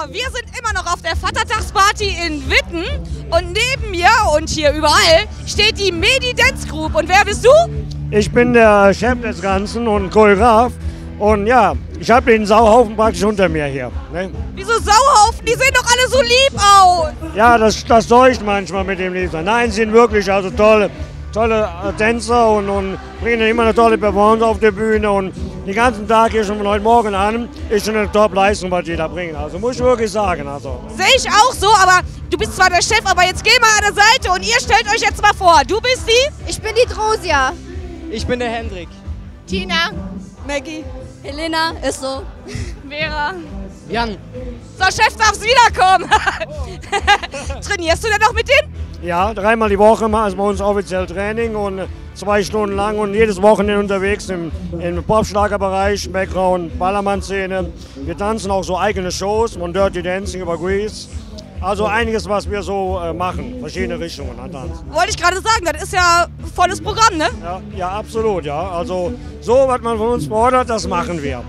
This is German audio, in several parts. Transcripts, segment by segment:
wir sind immer noch auf der Vatertagsparty in Witten und neben mir und hier überall steht die Medi Dance Group. Und wer bist du? Ich bin der Chef des Ganzen und Choreograf und ja, ich habe den Sauhaufen praktisch unter mir hier. Ne? Wieso Sauhaufen? Die sehen doch alle so lieb aus. Ja, das täuscht manchmal mit dem Liebsten. Nein, sie sind wirklich also tolle Tänzer und bringen immer eine tolle Performance auf der Bühne und den ganzen Tag hier schon von heute Morgen an ist schon eine Top-Leistung, was die da bringen. Also muss ich wirklich sagen. Also. Sehe ich auch so, aber du bist zwar der Chef, aber jetzt geh mal an der Seite und ihr stellt euch jetzt mal vor. Du bist die? Ich bin die Drosia. Ich bin der Hendrik. Tina. Maggie. Helena, ist so. Vera. Jan. So, Chef, darfst wiederkommen. Trainierst du denn noch mit denen? Ja, 3-mal die Woche ist bei uns offiziell Training und 2 Stunden lang und jedes Wochenende unterwegs im Popschlagerbereich, Background, Ballermann-Szene. Wir tanzen auch so eigene Shows von Dirty Dancing über Grease. Also einiges, was wir so machen, verschiedene Richtungen an Tanzen. Wollte ich gerade sagen, das ist ja volles Programm, ne? Ja, absolut, ja. Also so, was man von uns fordert, das machen wir.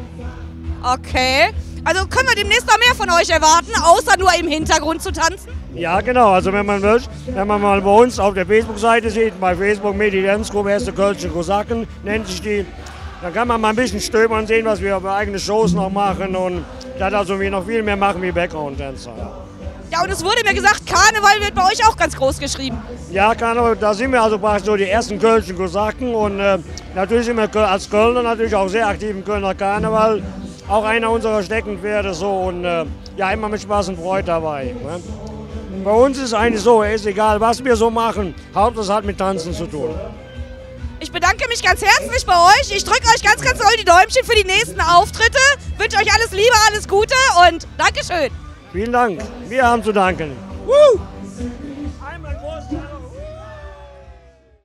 Okay. Also können wir demnächst noch mehr von euch erwarten, außer nur im Hintergrund zu tanzen? Ja, genau. Also wenn man will, wenn man mal bei uns auf der Facebook-Seite sieht, bei Facebook Medi Dance Group, Erste Kölsche Kosaken nennt sich die, dann kann man mal ein bisschen stöbern und sehen, was wir für eigene Shows noch machen und das also wir noch viel mehr machen wie Background-Tänzer. Ja, und es wurde mir gesagt, Karneval wird bei euch auch ganz groß geschrieben. Ja, Karneval, da sind wir also praktisch so die ersten Kölschen Kosaken und natürlich sind wir als Kölner natürlich auch sehr aktiv im Kölner Karneval. Auch einer unserer Steckenpferde so und ja, immer mit Spaß und Freude dabei. Ne? Bei uns ist es eigentlich so, ist egal, was wir so machen, Hauptsache es hat mit Tanzen zu tun. Ich bedanke mich ganz herzlich bei euch. Ich drücke euch ganz, ganz doll die Däumchen für die nächsten Auftritte. Wünsche euch alles Liebe, alles Gute und Dankeschön. Vielen Dank. Wir haben zu danken. Woo!